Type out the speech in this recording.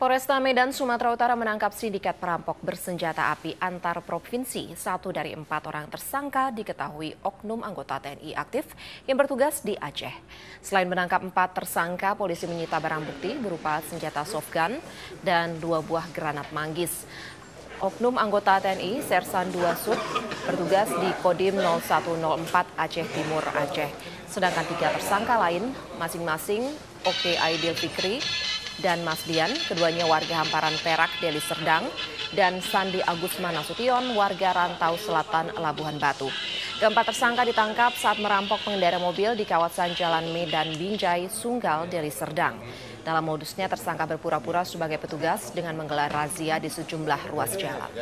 Polresta Medan, Sumatera Utara menangkap sindikat perampok bersenjata api antar provinsi. 1 dari 4 orang tersangka diketahui oknum anggota TNI aktif yang bertugas di Aceh. Selain menangkap 4 tersangka, polisi menyita barang bukti berupa senjata softgun dan 2 buah granat manggis. Oknum anggota TNI Sersan 2 Sub bertugas di Kodim 0104 Aceh Timur, Aceh. Sedangkan 3 tersangka lain masing-masing Oke Aidil Fikri dan Mas Dian, keduanya warga Hamparan Perak, Deli Serdang, dan Sandi Agusman Nasution, warga Rantau Selatan, Labuhan Batu. Keempat tersangka ditangkap saat merampok pengendara mobil di kawasan Jalan Medan Binjai, Sunggal, Deli Serdang. Dalam modusnya, tersangka berpura-pura sebagai petugas dengan menggelar razia di sejumlah ruas jalan.